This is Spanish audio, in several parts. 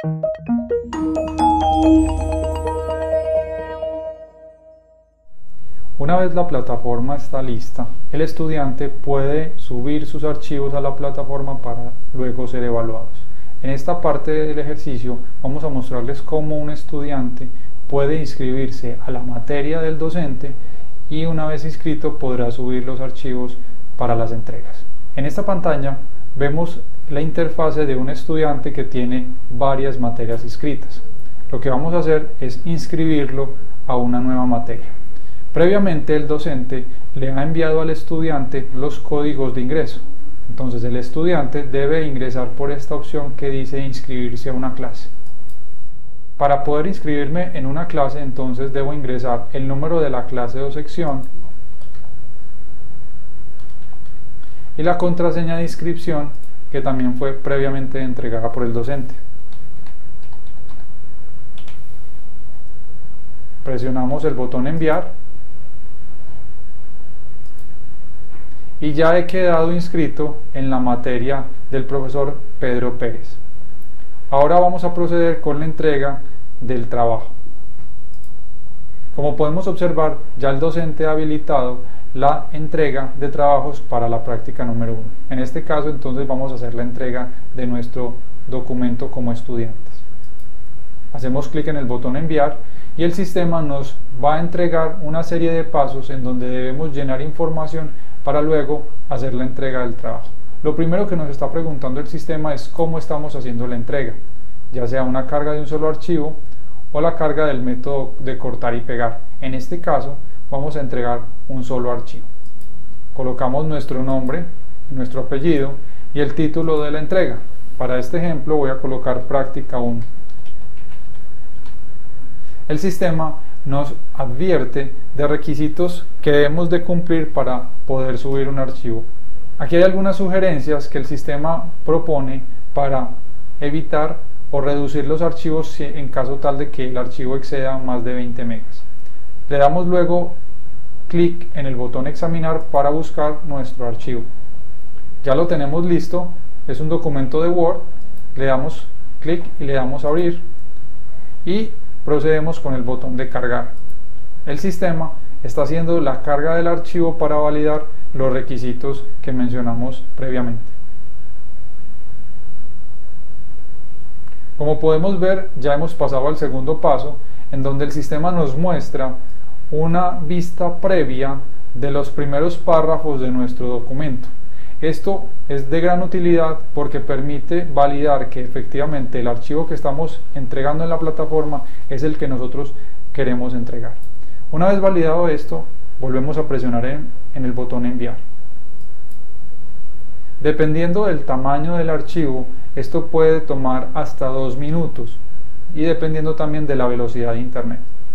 Una vez la plataforma está lista, el estudiante puede subir sus archivos a la plataforma para luego ser evaluados. En esta parte del ejercicio vamos a mostrarles cómo un estudiante puede inscribirse a la materia del docente y una vez inscrito podrá subir los archivos para las entregas. En esta pantalla vemos la interfase de un estudiante que tiene varias materias inscritas. Lo que vamos a hacer es inscribirlo a una nueva materia. Previamente el docente le ha enviado al estudiante los códigos de ingreso. Entonces el estudiante debe ingresar por esta opción que dice inscribirse a una clase. Para poder inscribirme en una clase, entonces debo ingresar el número de la clase o sección y la contraseña de inscripción que también fue previamente entregada por el docente. Presionamos el botón enviar y ya he quedado inscrito en la materia del profesor Pedro Pérez. Ahora vamos a proceder con la entrega del trabajo. Como podemos observar, ya el docente ha habilitado la entrega de trabajos para la práctica número 1. En este caso, entonces, vamos a hacer la entrega de nuestro documento como estudiantes. Hacemos clic en el botón enviar y el sistema nos va a entregar una serie de pasos en donde debemos llenar información para luego hacer la entrega del trabajo. Lo primero que nos está preguntando el sistema es cómo estamos haciendo la entrega, ya sea una carga de un solo archivo o la carga del método de cortar y pegar. En este caso vamos a entregar un solo archivo. Colocamos nuestro nombre, nuestro apellido y el título de la entrega. Para este ejemplo voy a colocar práctica 1. El sistema nos advierte de requisitos que debemos de cumplir para poder subir un archivo. Aquí hay algunas sugerencias que el sistema propone para evitar o reducir los archivos en caso tal de que el archivo exceda más de 20 megas. Le damos luego clic en el botón examinar para buscar nuestro archivo. Ya lo tenemos listo, es un documento de Word, le damos clic y le damos a abrir y procedemos con el botón de cargar. El sistema está haciendo la carga del archivo para validar los requisitos que mencionamos previamente. Como podemos ver, ya hemos pasado al segundo paso, en donde el sistema nos muestra una vista previa de los primeros párrafos de nuestro documento. Esto es de gran utilidad porque permite validar que efectivamente el archivo que estamos entregando en la plataforma es el que nosotros queremos entregar. Una vez validado esto, volvemos a presionar en el botón enviar. Dependiendo del tamaño del archivo, esto puede tomar hasta 2 minutos y dependiendo también de la velocidad de internet.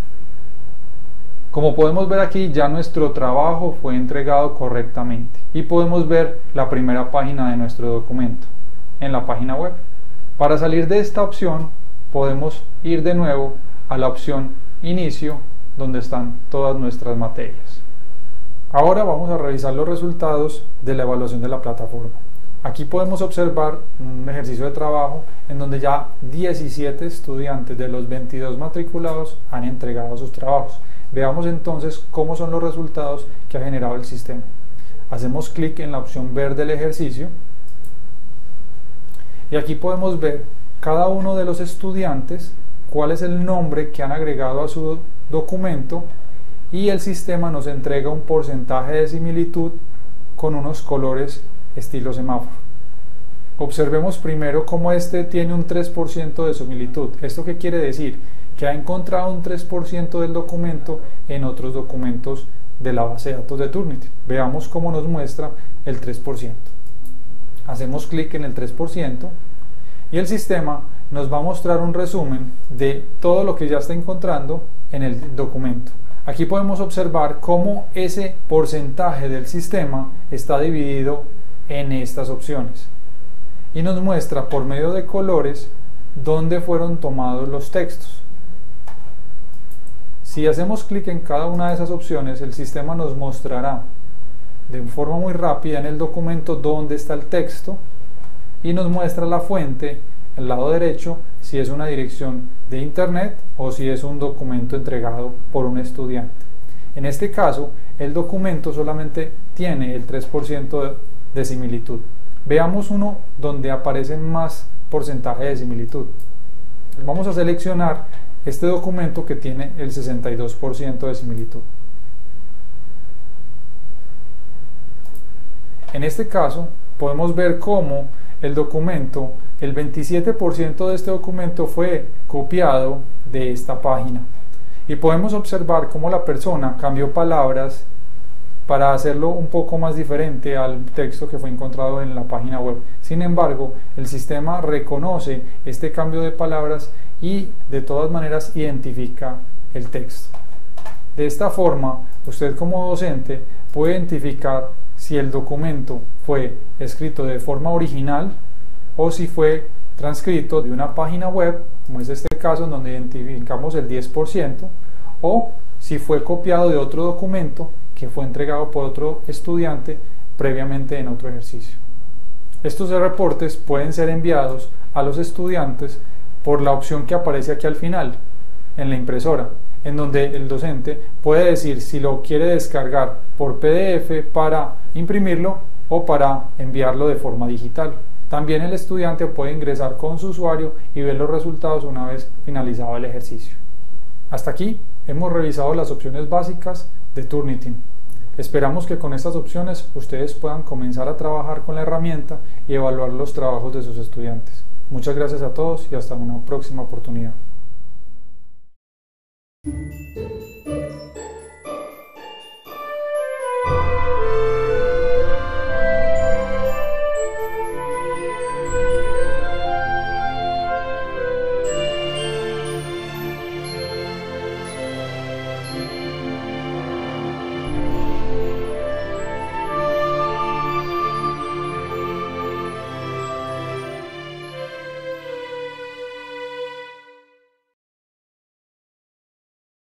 Como podemos ver aquí, ya nuestro trabajo fue entregado correctamente y podemos ver la primera página de nuestro documento en la página web. Para salir de esta opción podemos ir de nuevo a la opción inicio, donde están todas nuestras materias. Ahora vamos a revisar los resultados de la evaluación de la plataforma. Aquí podemos observar un ejercicio de trabajo en donde ya 17 estudiantes de los 22 matriculados han entregado sus trabajos. Veamos entonces cómo son los resultados que ha generado el sistema. Hacemos clic en la opción ver del ejercicio y aquí podemos ver cada uno de los estudiantes, cuál es el nombre que han agregado a su documento y el sistema nos entrega un porcentaje de similitud con unos colores estilo semáforo. Observemos primero cómo este tiene un 3% de similitud. ¿Esto qué quiere decir? Que ha encontrado un 3% del documento en otros documentos de la base de datos de Turnitin. Veamos cómo nos muestra el 3%. Hacemos clic en el 3% y el sistema nos va a mostrar un resumen de todo lo que ya está encontrando en el documento. Aquí podemos observar cómo ese porcentaje del sistema está dividido en estas opciones y nos muestra por medio de colores dónde fueron tomados los textos. Si hacemos clic en cada una de esas opciones, el sistema nos mostrará de forma muy rápida en el documento dónde está el texto y nos muestra la fuente al lado derecho si es una dirección de internet o si es un documento entregado por un estudiante. En este caso, el documento solamente tiene el 3% de similitud. Veamos uno donde aparece más porcentaje de similitud. Vamos a seleccionar este documento que tiene el 62% de similitud. En este caso, podemos ver cómo el 27% de este documento fue copiado de esta página. Y podemos observar cómo la persona cambió palabras para hacerlo un poco más diferente al texto que fue encontrado en la página web. Sin embargo, el sistema reconoce este cambio de palabras y de todas maneras identifica el texto. De esta forma, usted como docente puede identificar si el documento fue escrito de forma original o si fue transcrito de una página web, como es este caso en donde identificamos el 10%, o si fue copiado de otro documento que fue entregado por otro estudiante previamente en otro ejercicio. Estos reportes pueden ser enviados a los estudiantes por la opción que aparece aquí al final, en la impresora, en donde el docente puede decir si lo quiere descargar por PDF para imprimirlo o para enviarlo de forma digital. También el estudiante puede ingresar con su usuario y ver los resultados una vez finalizado el ejercicio. Hasta aquí hemos revisado las opciones básicas de Turnitin. Esperamos que con estas opciones ustedes puedan comenzar a trabajar con la herramienta y evaluar los trabajos de sus estudiantes. Muchas gracias a todos y hasta una próxima oportunidad.